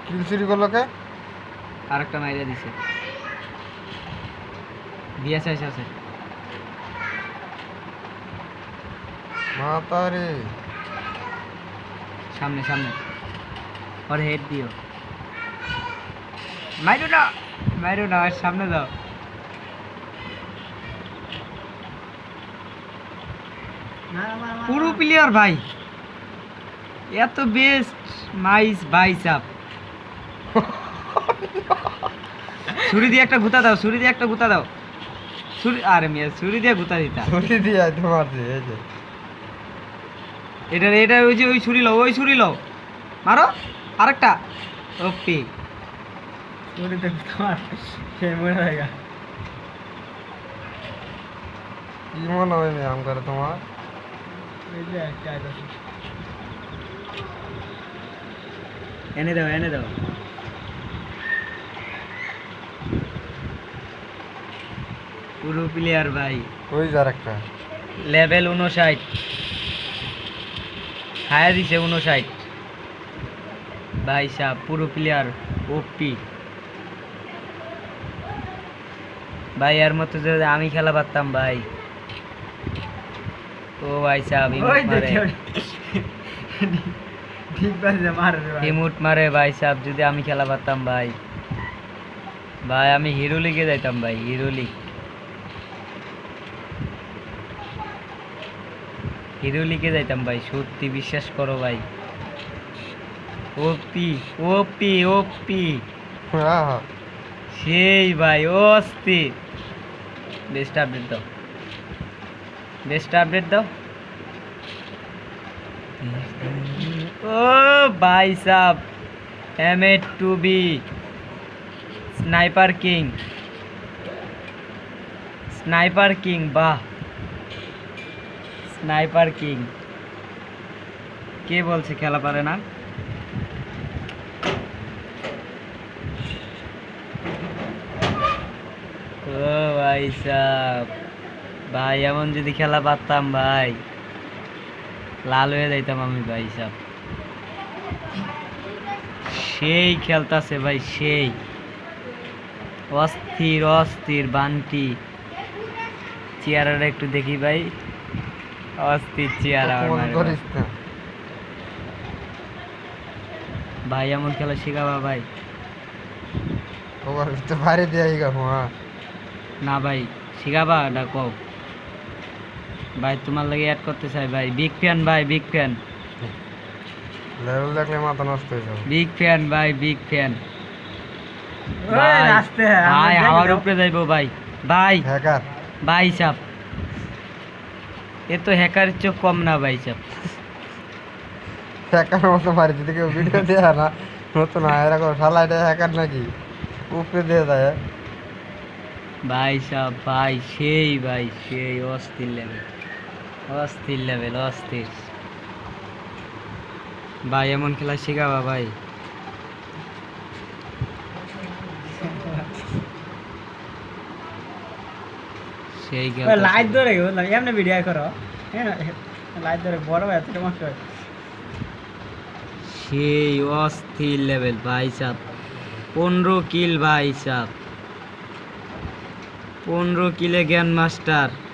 কিল চুরি করলো কে? আরেকটা মাইরা দিছে। বিএসএস আছে মাতারে। সামনে সামনে, ওর হেড দিও। মাইরো না, মাইরো না, ওর সামনে দাও। পুরো প্লেয়ার ভাই, এত বেস্ট মাইস বাইসাপ। ছুরি দিয়ে একটা গুতা দাও, ছুরি দিয়ে একটা গুতা দাও। ছুরি, আরে মিয়া ছুরি দিয়ে গুতা দিতা। ছুরি দিয়ে আইতে মারছে এই যে। এটা এটা ওই যে ওই ছুরি লও, ওই ছুরি লও, মারো আরেকটা। ওপি ছুরি তো তোমার সে মরে যায়গা। কি মনে হয় আম করে তোমার? এই যে একটা আছে। এনে দাও, এনে দাও। পুরো প্লেয়ার ভাই, ওই যার একটা লেভেল 59, হায়া দিছে 59 ভাই সাহেব। পুরো প্লেয়ার ওপি ভাই। এর মতো যদি আমি খেলা পারতাম ভাই। ও ভাই সাহেব ওই ইমোট মারে, দেখো ঠিক বাজে মারে রে ভাই। ইমোট মারে ভাই সাহেব। যদি আমি খেলা পারতাম ভাই, ভাই আমি হিরো লিগে যাইতাম ভাই, হিরো লিগ, হিরো লিগে যাইতাম ভাই, সত্যি বিশ্বাস করো ভাই। ওপি ওপি ওপি হ্যাঁ সেই ভাই, অস্থির। বেস্ট আপডেট দাও, বেস্ট আপডেট দাও। ও ভাই সাব, M8-2B sniper king, sniper king, বাহ স্নাইপার কিং। কে বলছে খেলা পারে না? ও ভাই সাব, ভাই এমন যদি খেলা পারতাম ভাই, লাল হয়ে যাইতাম আমি ভাই সাব। সেই খেলতাছে ভাই, সেই অস্থির অস্থির বান্টি। চেয়ারটা একটু দেখি ভাই, অস্থির চেয়ার আমার মন মারে ভাই। করিস না। ভাই এমন খেলা শেখাবা ভাই। ওর ভিতরে বাইরে দিয়ে গা হ্যাঁ। না ভাই শিখাবা, এটা কও ভাই, তোমার লাগে অ্যাড করতে চাই ভাই। বিগ ফ্যান ভাই, বিগ ফ্যান, লেভেল দেখলে মাথা নষ্ট হয়ে যাবে। বিগ ফ্যান ভাই, বিগ ফ্যান ওই ভাই। রাস্তে ভাই হাওয়ার উপরে যাইবো ভাই, ভাই হ্যাকার ভাই সাপ। এ তো হ্যাকার চোখ কম না ভাই সাপ। হ্যাকার মতো মারি যদি কেউ ভিডিও দেয় না নতুন এরকম শালা এটা হ্যাকার নাকি উপরে দিয়ে দেয়। ভাই সাপ ভাই, সেই ভাই সেই অস্থির লেভেল, অস্থির লেভেল, অস্থির ভাই। এমন খেলা শেখাবা ভাই। সেই ওই খেলা লাইট ধরে বললাম এমনি ভিডিও করো। হ্যাঁ লাইট ধরে বড় এত কষ্ট হয়। সেই অস্থির লেভেল ভাই সাপ। 15 কিল ভাই সাপ, 15 কিলে জ্ঞান মাস্টার।